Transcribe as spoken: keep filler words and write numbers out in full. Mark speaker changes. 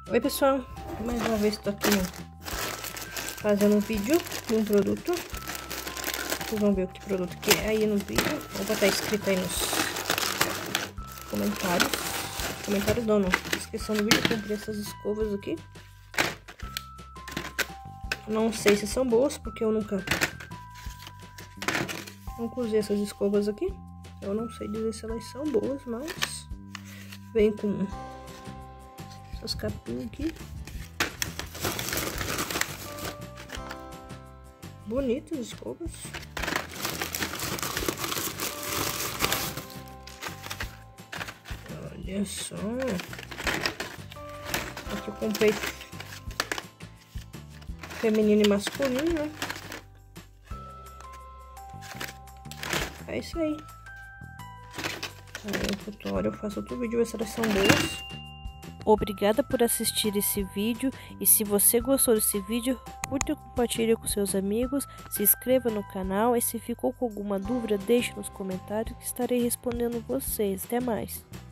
Speaker 1: Oi pessoal, mais uma vez estou aqui fazendo um vídeo de um produto. Vocês vão ver o que produto que é aí no vídeo. Vou botar escrito aí nos comentários. Comentários não, não. Descrição do vídeo. Comprei essas escovas aqui. Não sei se são boas, porque eu nunca nunca usei essas escovas aqui. Eu não sei dizer se elas são boas, mas vem com essas capinhas aqui. Bonitas as escovas. Olha só. Aqui eu comprei feminino e masculino, né? É isso aí. Aí no futuro eu faço outro vídeo, ver se elas são boas.
Speaker 2: Obrigada por assistir esse vídeo, e se você gostou desse vídeo, curta e compartilhe com seus amigos, se inscreva no canal, e se ficou com alguma dúvida, deixe nos comentários que estarei respondendo vocês. Até mais!